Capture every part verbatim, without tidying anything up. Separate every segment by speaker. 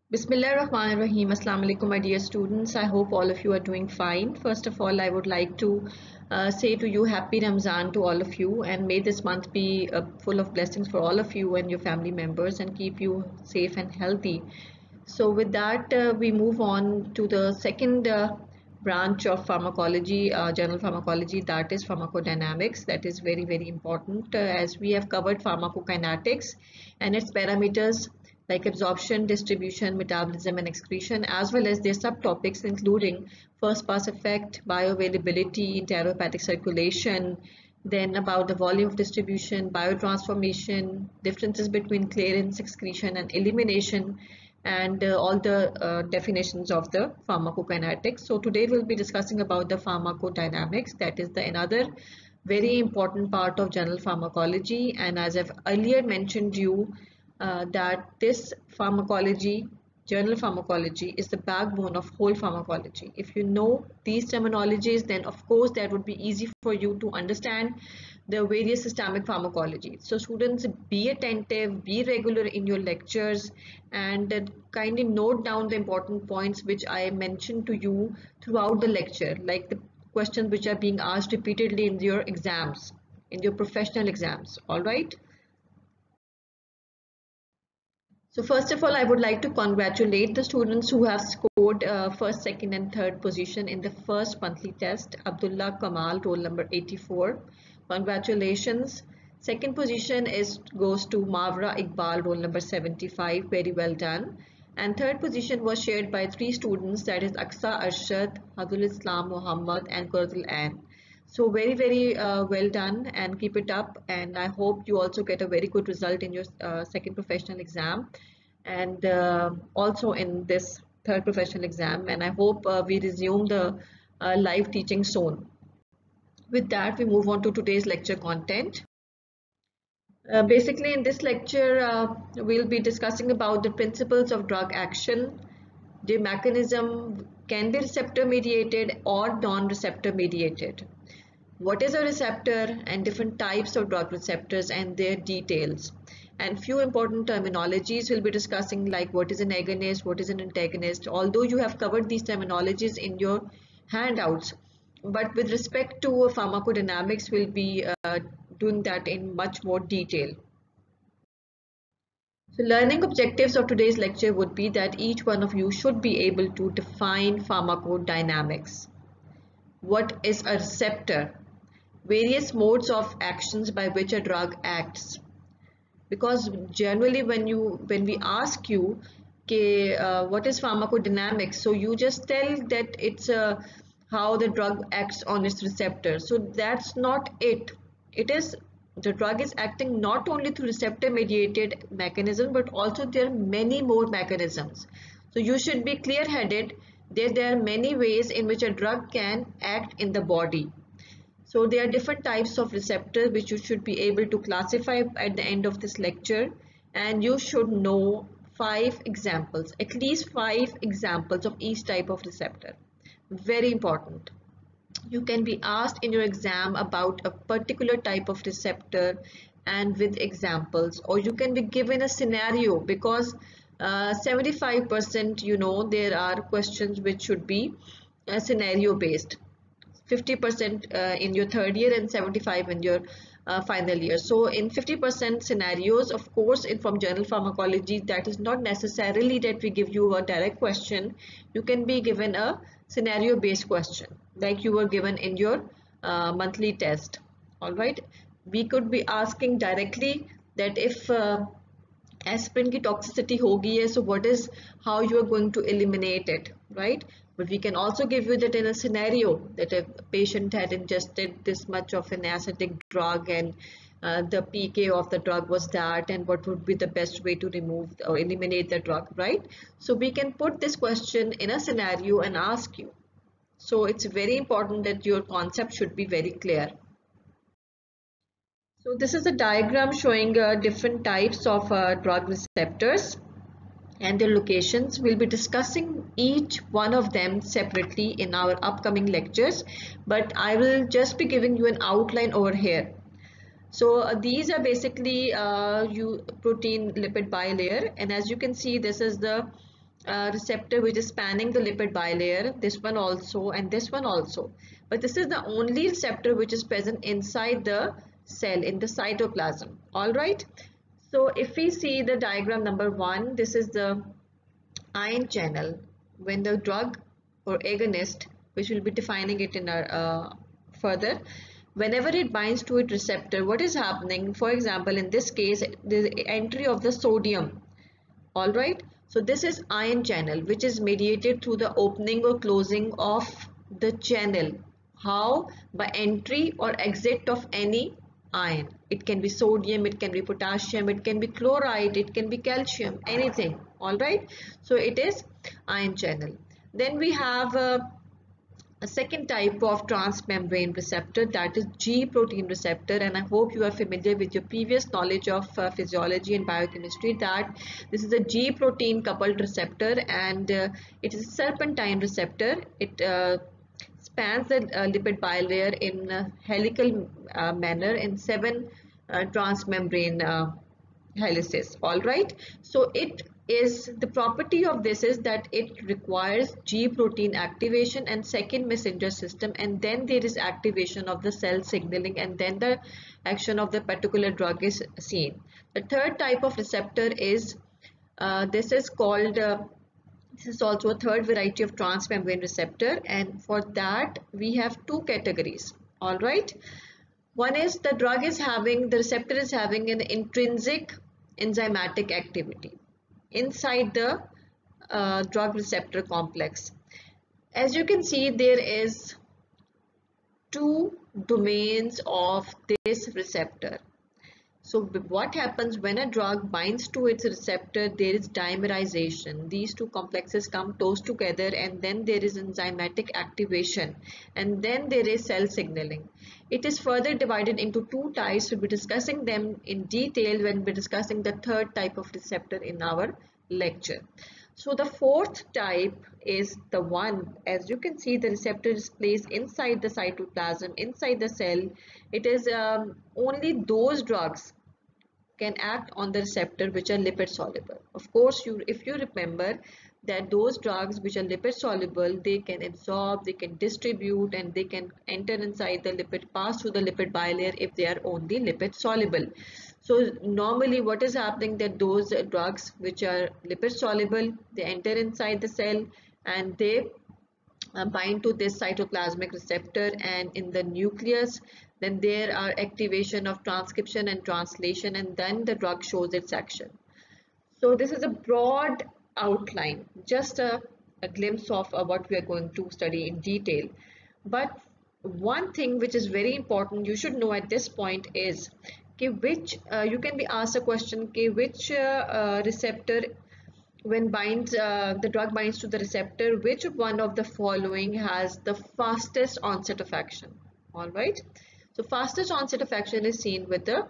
Speaker 1: Bismillah Rahman Rahim. Assalamu alaikum, my dear students. I hope all of you are doing fine. First of all, I would like to uh, say to you happy Ramzan to all of you, and may this month be uh, full of blessings for all of you and your family members and keep you safe and healthy. So with that, uh, we move on to the second uh, branch of pharmacology, uh, general pharmacology, that is pharmacodynamics. That is very, very important uh, as we have covered pharmacokinetics and its parameters like absorption, distribution, metabolism, and excretion, as well as their subtopics including first pass effect, bioavailability, enterohepatic circulation, then about the volume of distribution, biotransformation, differences between clearance, excretion, and elimination, and uh, all the uh, definitions of the pharmacokinetics. So today we'll be discussing about the pharmacodynamics. That is the another very important part of general pharmacology, and as I've earlier mentioned you uh, that this pharmacology, general pharmacology, is the backbone of whole pharmacology. If you know these terminologies, then of course that would be easy for you to understand the various systemic pharmacology. So students, be attentive, be regular in your lectures, and uh, kindly note down the important points which I mentioned to you throughout the lecture, like the questions which are being asked repeatedly in your exams, in your professional exams. All right. So first of all, I would like to congratulate the students who have scored uh, first, second, and third position in the first monthly test. Abdullah Kamal, roll number eighty-four. Congratulations. Second position is goes to Mavra Iqbal, roll number seventy-five. Very well done. And third position was shared by three students, that is Aqsa Arshad, Hadul Islam Muhammad, and Quratul Ain. So very, very uh, well done, and keep it up. And I hope you also get a very good result in your uh, second professional exam, and uh, also in this third professional exam. And I hope uh, we resume the uh, live teaching soon. With that, we move on to today's lecture content. Uh, basically, in this lecture, uh, we'll be discussing about the principles of drug action. The mechanism can be receptor mediated or non-receptor mediated. What is a receptor and different types of drug receptors and their details. And few important terminologies we'll be discussing, like what is an agonist, what is an antagonist, although you have covered these terminologies in your handouts. But with respect to pharmacodynamics, we'll be uh, doing that in much more detail. So learning objectives of today's lecture would be that each one of you should be able to define pharmacodynamics. What is a receptor? Various modes of actions by which a drug acts. Because generally when you when we ask you okay, uh, what is pharmacodynamics, so you just tell that it's uh, how the drug acts on its receptor. So that's not it. It is the drug is acting not only through receptor mediated mechanism, but also there are many more mechanisms. So you should be clear headed that there are many ways in which a drug can act in the body. So there are different types of receptors which you should be able to classify at the end of this lecture, and you should know five examples, at least five examples of each type of receptor. Very important. You can be asked in your exam about a particular type of receptor and with examples, or you can be given a scenario, because seventy-five percent uh, you know there are questions which should be uh, scenario based. fifty percent uh, in your third year and seventy-five in your uh, final year. So in fifty percent scenarios, of course, in from general pharmacology, that is not necessarily that we give you a direct question. You can be given a scenario based question like you were given in your uh, monthly test. All right, we could be asking directly that if uh, aspirin की toxicity होगी है, so what is how you are going to eliminate it, right? But we can also give you that in a scenario that a patient had ingested this much of an acidic drug, and uh, the P K of the drug was that, and what would be the best way to remove or eliminate the drug, right? So we can put this question in a scenario and ask you. So it's very important that your concept should be very clear. So this is a diagram showing uh, different types of uh, drug receptors and their locations. We'll be discussing each one of them separately in our upcoming lectures, but I will just be giving you an outline over here. So uh, these are basically uh, you protein lipid bilayer, and as you can see, this is the uh, receptor which is spanning the lipid bilayer, this one also and this one also. But this is the only receptor which is present inside the cell in the cytoplasm. All right. So if we see the diagram number one, this is the ion channel. When the drug or agonist, which will be defining it in our uh, further, whenever it binds to its receptor, what is happening? For example, in this case, the entry of the sodium. All right. So this is ion channel, which is mediated through the opening or closing of the channel. How? By entry or exit of any ion. It can be sodium, it can be potassium, it can be chloride, it can be calcium, anything. All right. So it is ion channel. Then we have uh, a second type of transmembrane receptor, that is G protein receptor, and I hope you are familiar with your previous knowledge of uh, physiology and biochemistry that this is a G protein coupled receptor, and uh, it is a serpentine receptor. It uh, spans the uh, lipid bilayer in a helical uh, manner in seven uh, transmembrane uh, helices. All right. So it is the property of this is that it requires G protein activation and second messenger system, and then there is activation of the cell signaling, and then the action of the particular drug is seen. The third type of receptor is uh, this is called uh, this is also a third variety of transmembrane receptor, and for that we have two categories. All right. One is the drug is having, the receptor is having an intrinsic enzymatic activity inside the uh, drug receptor complex. As you can see, there is two domains of this receptor. So what happens when a drug binds to its receptor? There is dimerization. These two complexes come close together, and then there is enzymatic activation, and then there is cell signaling. It is further divided into two types. We'll be discussing them in detail when we're discussing the third type of receptor in our lecture. So the fourth type is the one, as you can see, the receptor is placed inside the cytoplasm, inside the cell. It is um, only those drugs can act on the receptor which are lipid soluble. Of course, you if you remember that those drugs which are lipid soluble, they can absorb, they can distribute, and they can enter inside the lipid, pass through the lipid bilayer if they are only lipid soluble. So normally what is happening, that those drugs which are lipid soluble, they enter inside the cell and they uh, bind to this cytoplasmic receptor, and in the nucleus then there are activation of transcription and translation, and then the drug shows its action. So this is a broad outline, just a, a glimpse of uh, what we are going to study in detail. But one thing which is very important you should know at this point is okay, which uh, you can be asked a question, okay, which uh, uh, receptor, when binds uh, the drug binds to the receptor, which one of the following has the fastest onset of action? All right. So fastest onset of action is seen with the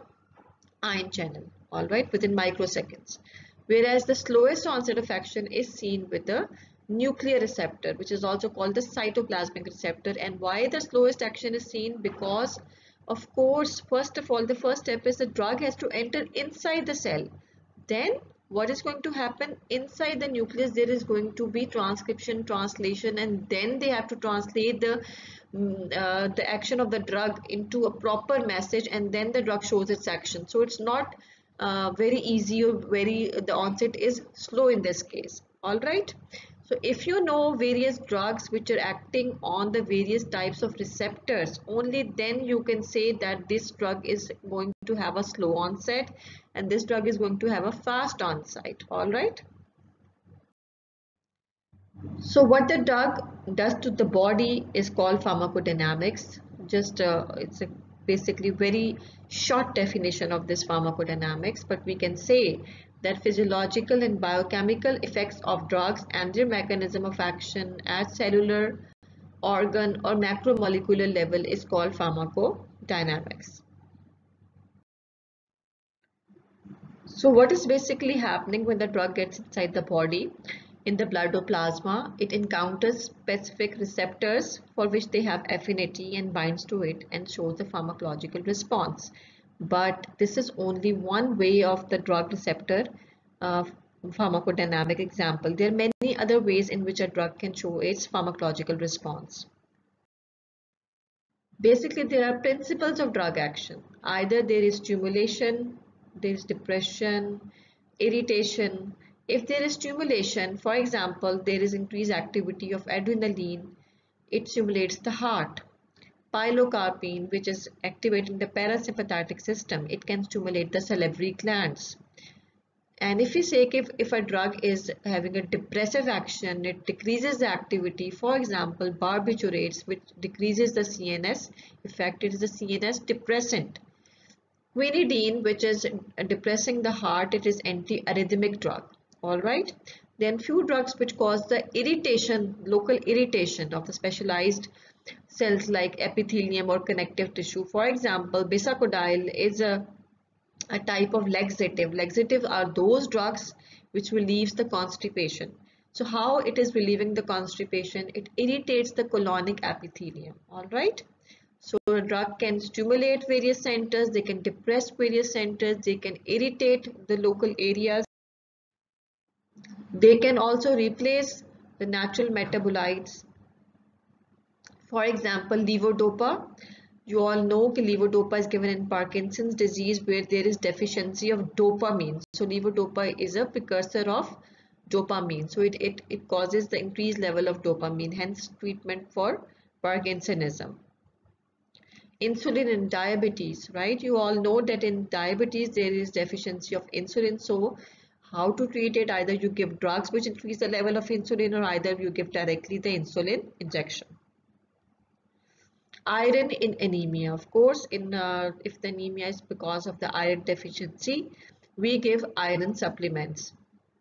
Speaker 1: ion channel, all right, within microseconds, whereas the slowest onset of action is seen with the nuclear receptor, which is also called the cytoplasmic receptor. And why the slowest action is seen? Because of course, first of all, the first step is the drug has to enter inside the cell. Then what is going to happen inside the nucleus? There is going to be transcription, translation, and then they have to translate the uh, the action of the drug into a proper message, and then the drug shows its action. So it's not uh, very easy, or very the onset is slow in this case. All right. So if you know various drugs which are acting on the various types of receptors, only then you can say that this drug is going to have a slow onset and this drug is going to have a fast onset. All right. So what the drug does to the body is called pharmacodynamics. Just uh, it's a basically very short definition of this pharmacodynamics, but we can say that physiological and biochemical effects of drugs and their mechanism of action at cellular, organ or macromolecular level is called pharmacodynamics. So what is basically happening when the drug gets inside the body? In the blood or plasma, it encounters specific receptors for which they have affinity and binds to it and shows the pharmacological response. But this is only one way of the drug receptor uh, pharmacodynamic example. There are many many other ways in which a drug can show its pharmacological response. Basically, there are principles of drug action. Either there is stimulation, there is depression, irritation. If there is stimulation, for example, there is increased activity of adrenaline, it stimulates the heart. Pilocarpine, which is activating the parasympathetic system, it can stimulate the salivary glands. And if we say if, if a drug is having a depressive action, it decreases the activity. For example, barbiturates, which decreases the C N S effect, it is a C N S depressant. Quinidine, which is depressing the heart, it is anti-arrhythmic drug. All right. Then few drugs which cause the irritation, local irritation of the specialized cells like epithelium or connective tissue. For example, bisacodyl is a a type of laxative. Laxatives are those drugs which relieves the constipation. So how it is relieving the constipation? It irritates the colonic epithelium. All right. So a drug can stimulate various centers, they can depress various centers, they can irritate the local areas. They can also replace the natural metabolites. For example, levodopa. You all know that levodopa is given in Parkinson's disease where there is deficiency of dopamine. So levodopa is a precursor of dopamine. So it, it, it causes the increased level of dopamine, hence treatment for Parkinsonism. Insulin in diabetes, right? You all know that in diabetes there is deficiency of insulin. So how to treat it? Either you give drugs which increase the level of insulin, or either you give directly the insulin injection. Iron in anemia, of course, in uh, if the anemia is because of the iron deficiency, we give iron supplements.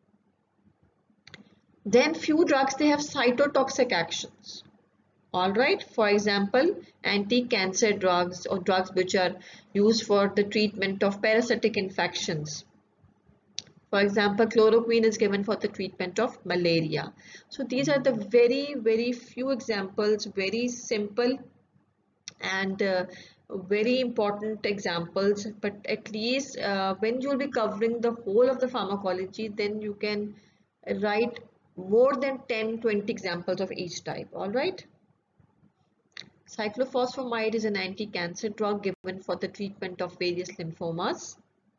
Speaker 1: Then few drugs, they have cytotoxic actions. All right, for example, anti-cancer drugs or drugs which are used for the treatment of parasitic infections. For example, chloroquine is given for the treatment of malaria. So these are the very, very few examples, very simple and uh, very important examples, but at least uh, when you will be covering the whole of the pharmacology, then you can write more than ten to twenty examples of each type. All right. Cyclophosphamide is an anti-cancer drug given for the treatment of various lymphomas.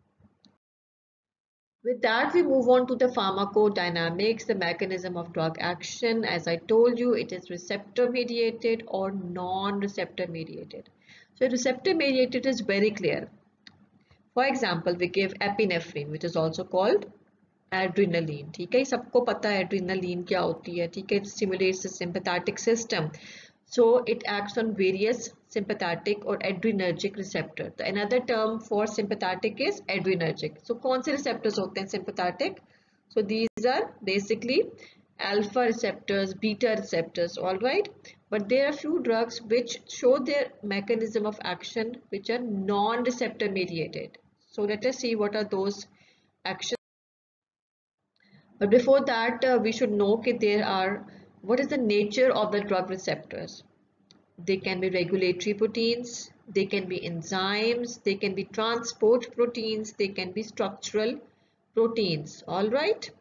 Speaker 1: With that, we move on to the pharmacodynamics, the mechanism of drug action. As I told you, it is receptor mediated or non-receptor mediated. So receptor mediated is very clear. For example, we give epinephrine, which is also called adrenaline. ठीक है, सबको पता है adrenaline क्या होती है. ठीक है, it stimulates the sympathetic system. So it acts on various sympathetic or adrenergic receptor. The another term for sympathetic is adrenergic. So कौन से receptors होते हैं sympathetic? So these are basically alpha receptors, beta receptors, all right. But there are few drugs which show their mechanism of action which are non-receptor mediated. So let us see what are those actions. But before that, uh, we should know that there are, what is the nature of the drug receptors? They can be regulatory proteins, they can be enzymes, they can be transport proteins, they can be structural proteins. All right.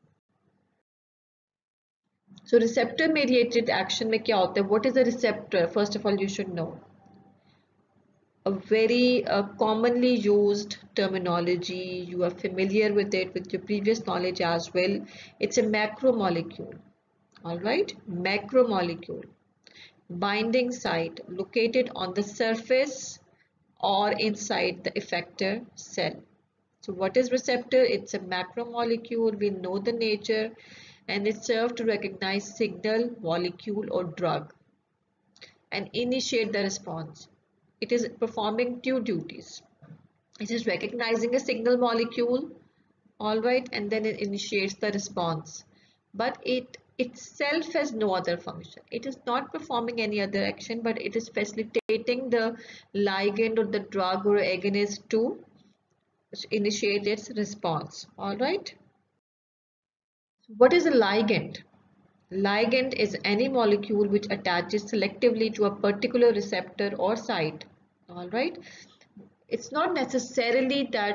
Speaker 1: So receptor mediated action में क्या होता है? What is a receptor? First of all, you should know. A very uh, commonly used terminology, you are familiar with it with your previous knowledge as well. It's a macromolecule. All right, macromolecule. Binding site located on the surface or inside the effector cell. So what is receptor? It's a macromolecule. We know the nature, and it serves to recognize signal, molecule or drug and initiate the response. It is performing two duties. It is recognizing a signal molecule, all right, and then it initiates the response. But it itself has no other function. It is not performing any other action, but it is facilitating the ligand or the drug or agonist to initiate its response, all right. So what is a ligand? Ligand is any molecule which attaches selectively to a particular receptor or site. All right. It's not necessarily that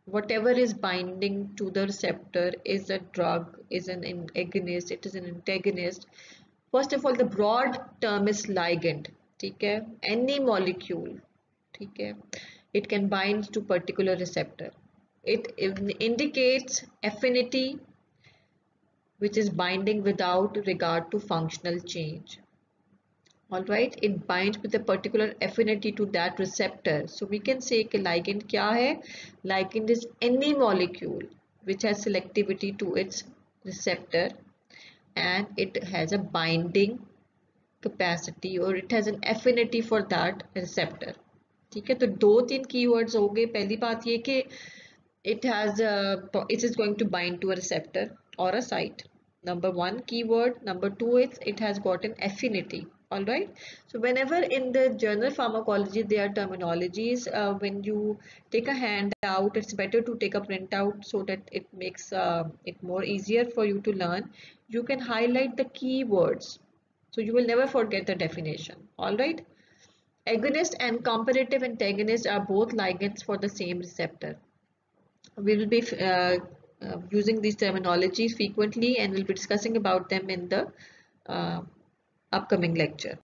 Speaker 1: whatever is binding to the receptor is a drug, is an agonist, it is an antagonist. First of all, the broad term is ligand. ठीक है, any molecule, ठीक है, it can bind to particular receptor. It indicates affinity, which is binding without regard to functional change. Alright, it binds with a particular affinity to that receptor. So we can say कि ligand क्या है? Ligand is any molecule which has selectivity to its receptor and it has a binding capacity or it has an affinity for that receptor. ठीक है, तो दो तीन keywords हो गए. पहली बात ये कि it has a, it is going to bind to a receptor or a site. Number one keyword. Number two is it has got an affinity. All right, so whenever in the journal pharmacology there are terminologies, uh, when you take a handout, it's better to take a printout so that it makes uh, it more easier for you to learn. You can highlight the keywords so you will never forget the definition. All right, agonist and competitive antagonist are both ligands for the same receptor. We will be uh, uh, using these terminologies frequently and we'll be discussing about them in the uh, upcoming lecture.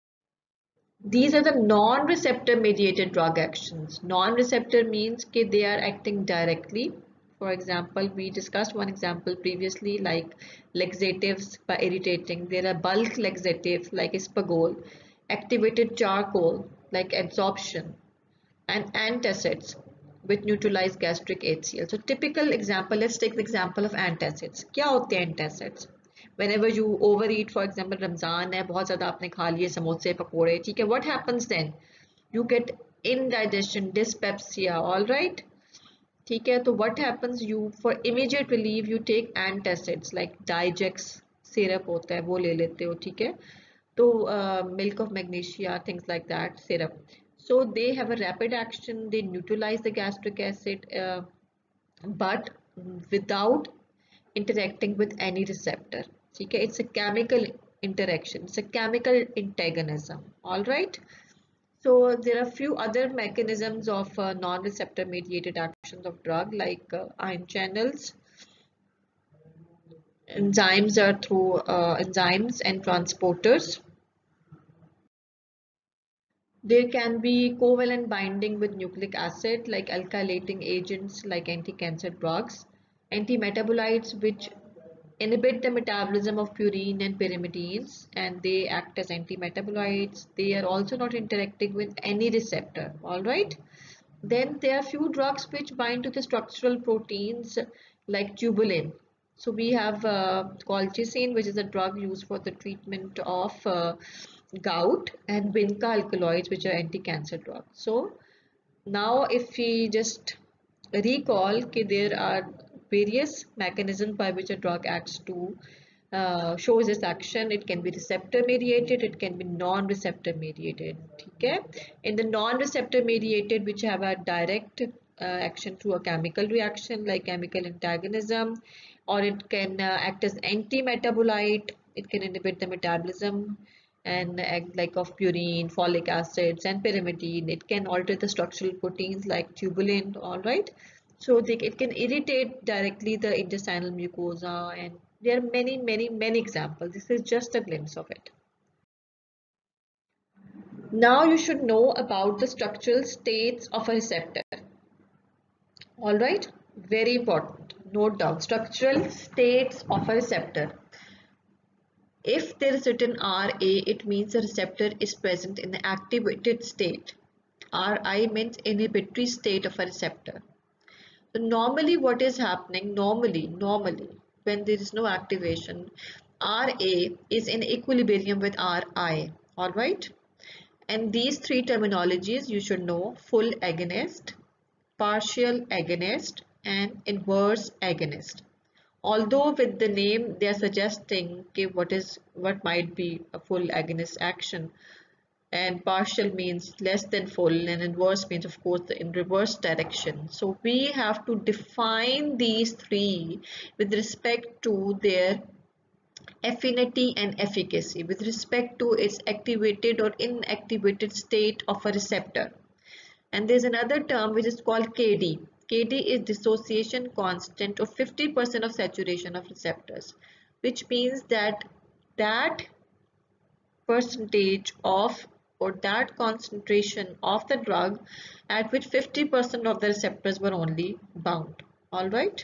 Speaker 1: These are the non-receptor mediated drug actions. Non-receptor means that they are acting directly. For example, we discussed one example previously like laxatives by irritating. There are bulk laxatives like ispaghol, activated charcoal like adsorption, and antacids which neutralize gastric H C l. So typical example, let's take the example of antacids. क्या होते हैं antacids? Whenever you overeat, for example, Ramzan है, बहुत ज़्यादा आपने खा लिए समोसे पकोड़े, ठीक है, what happens then? You get indigestion, dyspepsia, all right? ठीक है, तो what happens? You, for immediate relief, you take antacids like Digex syrup होता है, वो ले लेते हो, ठीक है, तो uh, milk of magnesia, things like that, syrup. So they have a rapid action, they neutralize the gastric acid, uh, but without interacting with any receptor. Okay, it's a chemical interaction, it's a chemical antagonism. All right, so there are few other mechanisms of uh, non-receptor mediated actions of drug like uh, ion channels. Enzymes are through uh, enzymes and transporters. There can be covalent binding with nucleic acid like alkylating agents like anti-cancer drugs, antimetabolites which inhibit the metabolism of purine and pyrimidines and they act as antimetabolites. They are also not interacting with any receptor. All right. Then there are few drugs which bind to the structural proteins like tubulin. So we have uh, colchicine, which is a drug used for the treatment of uh, gout, and vinca alkaloids, which are anti-cancer drugs. So now if we just recall that there are various mechanisms by which a drug acts to uh, shows its action. It can be receptor mediated, it can be non-receptor mediated. Okay? In the non-receptor mediated, which have a direct uh, action through a chemical reaction like chemical antagonism, or it can uh, act as anti-metabolite, it can inhibit the metabolism and act like of purine, folic acids and pyrimidine. It can alter the structural proteins like tubulin. All right, so they, it can irritate directly the intestinal mucosa, and there are many many many examples. This is just a glimpse of it. Now you should know about the structural states of a receptor. All right, very important. Note down structural states of a receptor. If there is written R A, it means the receptor is present in the activated state. R I means inhibitory state of a receptor. So normally what is happening, normally, normally, when there is no activation, R A is in equilibrium with R I, alright? And these three terminologies you should know: full agonist, partial agonist, and inverse agonist. Although with the name they are suggesting okay, what is what might be a full agonist action, and partial means less than full, and inverse means of course in reverse direction. So we have to define these three with respect to their affinity and efficacy, with respect to its activated or inactivated state of a receptor. And there's another term which is called K D. K D is dissociation constant of fifty percent of saturation of receptors, which means that that percentage of or that concentration of the drug at which fifty percent of the receptors were only bound. All right.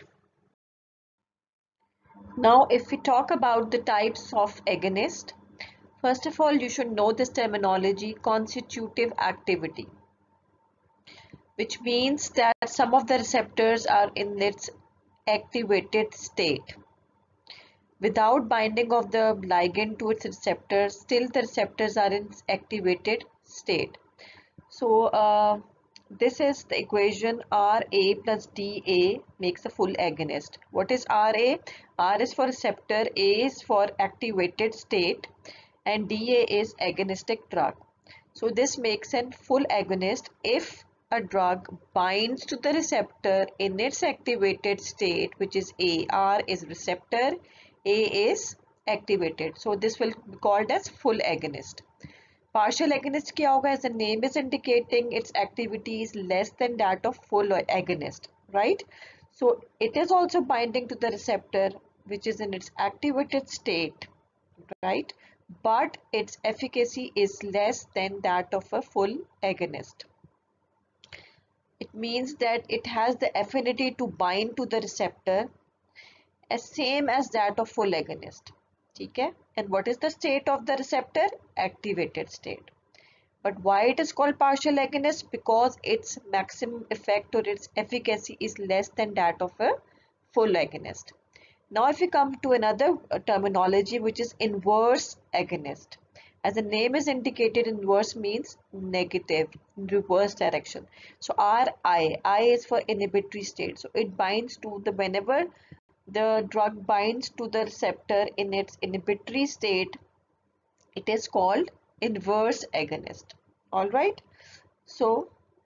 Speaker 1: Now, if we talk about the types of agonist, first of all, you should know this terminology, constitutive activity, which means that some of the receptors are in its activated state. Without binding of the ligand to its receptor, still the receptors are in activated state. So uh, this is the equation R A plus D A makes a full agonist. What is R A? R is for receptor, A is for activated state, and D A is agonistic drug. So this makes a full agonist if a drug binds to the receptor in its activated state, which is A. R is receptor, A is activated. So this will be called as full agonist. Partial agonist क्या होगा? As the name is indicating, its activity is less than that of full agonist, right? So it is also binding to the receptor, which is in its activated state, right? But its efficacy is less than that of a full agonist. It means that it has the affinity to bind to the receptor as same as that of full agonist. Okay? And what is the state of the receptor? Activated state. But why it is called partial agonist? Because its maximum effect or its efficacy is less than that of a full agonist. Now if we come to another terminology, which is inverse agonist. As the name is indicated, inverse means negative, in reverse direction. So R I, I is for inhibitory state. So it binds to the, whenever the drug binds to the receptor in its inhibitory state, it is called inverse agonist. All right. So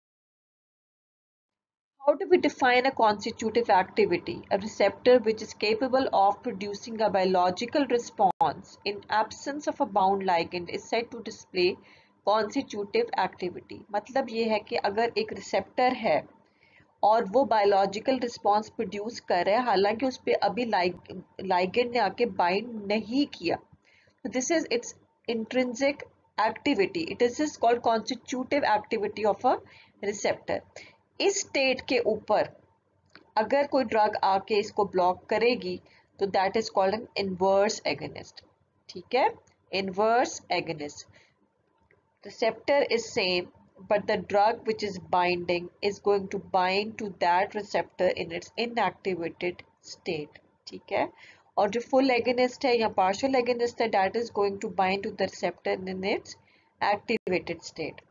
Speaker 1: how do we define a constitutive activity? A receptor which is capable of producing a biological response in absence of a bound ligand is said to display constitutive activity. मतलब ये है कि अगर एक receptor है और वो biological response produce कर रहा है हालांकि उस पर अभी लाइगेंड ने आके बाइंड नहीं किया, this is its intrinsic activity. It is is called constitutive activity of a receptor. इस स्टेट के ऊपर अगर कोई ड्रग आके इसको ब्लॉक करेगी तो that is called an inverse agonist. ठीक है, inverse agonist. Receptor is same but the drug which is binding is going to bind to that receptor in its inactivated state. ठीक है, और जो full agonist है या partial agonist है, that is going to bind to the receptor in its activated state.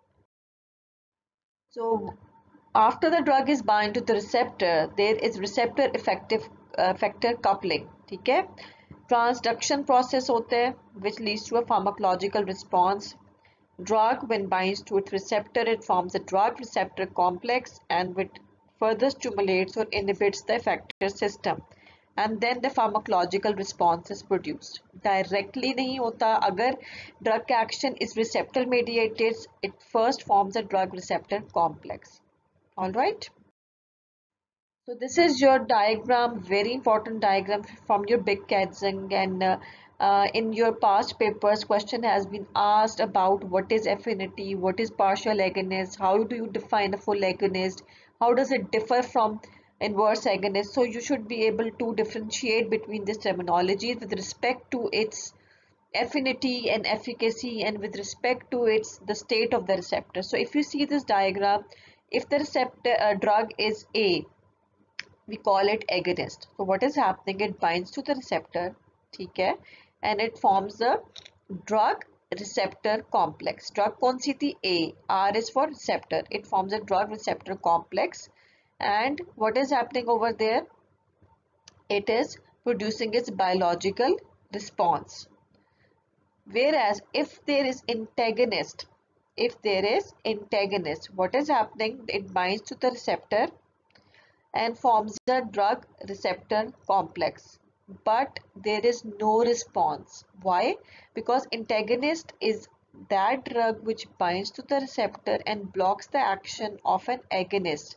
Speaker 1: So after the drug is bind to the receptor, there is receptor effective uh, effector coupling. ठीक है, transduction process होता है which leads to a pharmacological response. Drug, when binds to its receptor, it forms a drug receptor complex and it further stimulates or inhibits the effector system, and then the pharmacological response is produced. Directly नहीं होता. अगर drug का action is receptor mediated, it first forms a drug receptor complex. All right. So this is your diagram, very important diagram from your big Kaizen, and uh, Uh, in your past papers, question has been asked about what is affinity, what is partial agonist, how do you define a full agonist, how does it differ from inverse agonist. So you should be able to differentiate between these terminologies with respect to its affinity and efficacy and with respect to its the state of the receptor. So if you see this diagram, if the receptor uh, drug is A, we call it agonist. So what is happening? It binds to the receptor, ठीक है, and it forms the drug receptor complex. Drug कौन सी थी? A. R is for receptor. It forms a drug receptor complex, and what is happening over there? It is producing its biological response. Whereas if there is antagonist, if there is antagonist, what is happening? It binds to the receptor and forms a drug receptor complex. But there is no response. Why? Because antagonist is that drug which binds to the receptor and blocks the action of an agonist.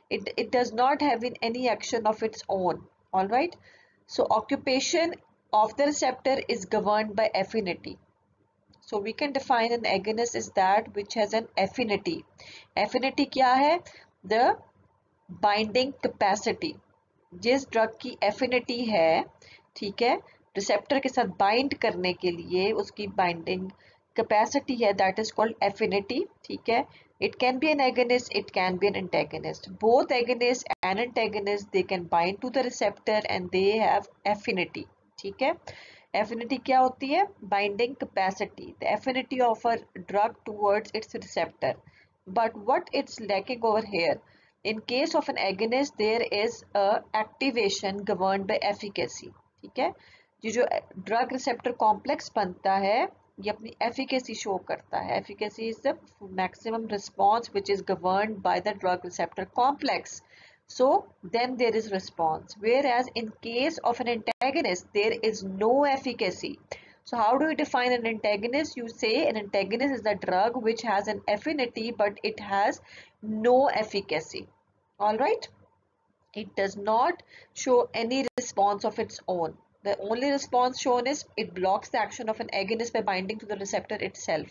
Speaker 1: It, it does not have in any action of its own. All right. So occupation of the receptor is governed by affinity. So we can define an agonist is that which has an affinity. Affinity क्या है? The binding capacity. जिस drug की affinity है, ठीक है, receptor के साथ bind करने के लिए उसकी बाइंडिंग कैपेसिटी है, दैट इज कॉल्ड एफिनिटी. ठीक है. It can be an agonist, it can be an antagonist. Both agonist and antagonist, they can bind to the receptor and they have affinity. ठीक है. Affinity क्या होती है? Binding capacity, the affinity of a drug towards its receptor. But what it's lacking over here? In case of an agonist, there is a activation governed by efficacy. ठीक है. ये जो drug receptor complex बनता है, ये अपनी efficacy show करता है. Efficacy is the maximum response which is governed by the drug receptor complex. So then there is response. Whereas in case of an antagonist, there is no efficacy. So how do you define an antagonist? You say an antagonist is a drug which has an affinity but it has no efficacy. All right. It does not show any response of its own. The only response shown is it blocks the action of an agonist by binding to the receptor itself.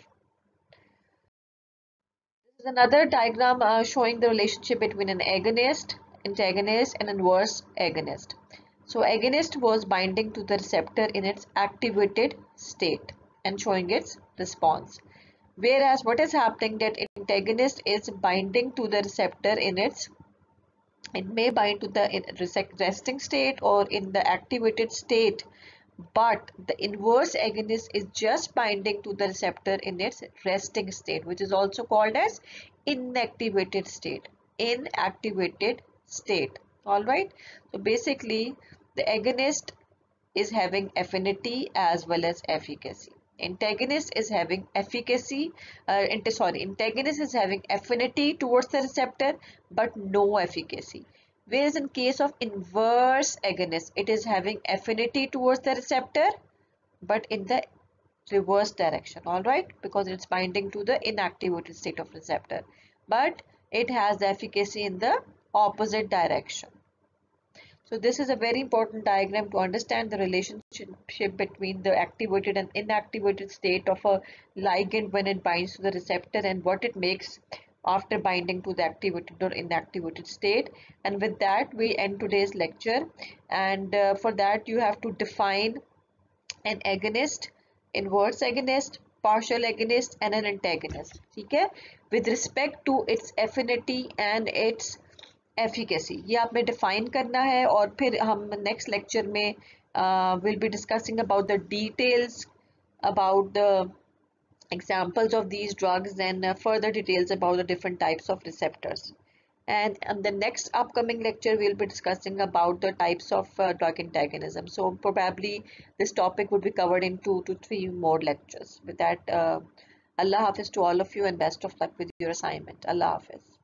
Speaker 1: This is another diagram uh, showing the relationship between an agonist, antagonist, and inverse agonist. So agonist was binding to the receptor in its activated state and showing its response. Whereas what is happening that antagonist is binding to the receptor in its It may bind to the resting state or in the activated state, but the inverse agonist is just binding to the receptor in its resting state, which is also called as inactivated state. Inactivated state. All right. So basically, the agonist is having affinity as well as efficacy. Antagonist is having efficacy, uh, sorry, antagonist is having affinity towards the receptor but no efficacy. Whereas in case of inverse agonist, it is having affinity towards the receptor but in the reverse direction, all right, because it's binding to the inactivated state of receptor, but it has the efficacy in the opposite direction. So this is a very important diagram to understand the relationship between the activated and inactivated state of a ligand when it binds to the receptor and what it makes after binding to the activated or inactivated state. And with that we end today's lecture, and uh, for that you have to define an agonist, inverse agonist, partial agonist and an antagonist. Okay, with respect to its affinity and its efficacy, ये आपने define करना है. और फिर हम next lecture में will be discussing about the details about the examples of these drugs and uh, further details about the different types of receptors. And in the next upcoming lecture we'll be discussing about the types of uh, drug antagonism. So probably this topic would be covered in two to three more lectures. With that, uh, Allah Hafiz to all of you and best of luck with your assignment. Allah Hafiz.